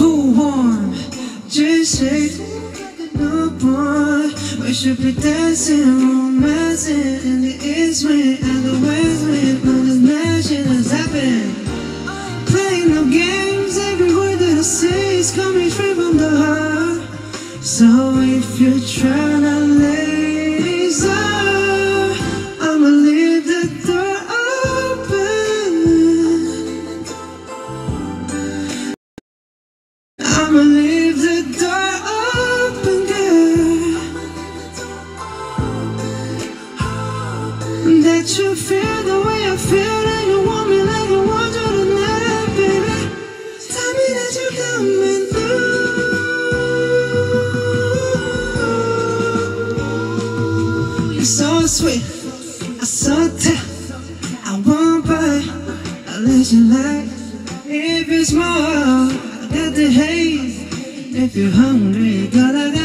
cool, warm, just shake like a newborn. We should be dancing, romancing in the east wind and the west wind. All this magic has happened. Playing no games, every word that I say is coming straight from the heart. So if you're tryna laser, I'ma leave the door open. I'ma leave the door open, girl. That you feel the way I feel, and you want me like you want you tonight, baby. Tell me that you're coming through. You're so sweet, I'm so tough. I won't bite unless you like. If it's more, I got the haze. If you're hungry, girl, I got